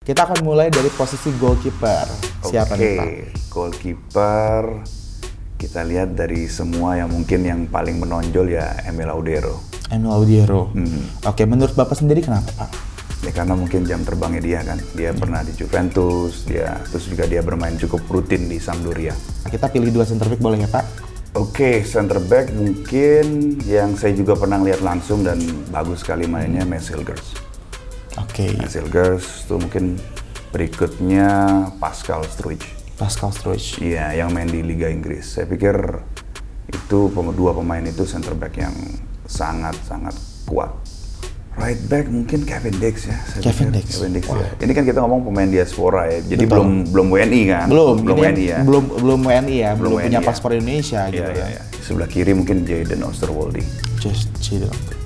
Kita akan mulai dari posisi goalkeeper. Siapa nih, Pak? Goalkeeper kita lihat dari semua yang mungkin yang paling menonjol ya Emil Audero. Emil Audero. Oke, menurut Bapak sendiri kenapa, Pak? Ya karena mungkin jam terbangnya dia kan. Dia pernah di Juventus, terus juga dia bermain cukup rutin di Sampdoria. Kita pilih 2 center back boleh ya, Pak? Oke, center back mungkin yang saya juga pernah lihat langsung dan bagus sekali mainnya Mads Hilgers. Oke. Mads Hilgers itu mungkin berikutnya Pascal Struijk. Pascal Struijk. Iya, yang main di Liga Inggris. Saya pikir itu dua pemain itu center back yang sangat-sangat kuat. Right back mungkin Kevin Dix ya. Kevin Dix. Ya. Ini kan kita ngomong pemain diaspora ya. Jadi belum WNI kan? Belum WNI ya. Belum WNI ya. Belum punya WNI paspor Indonesia gitu. Iya. Sebelah kiri mungkin Jadon Oosterwolde. Jadon.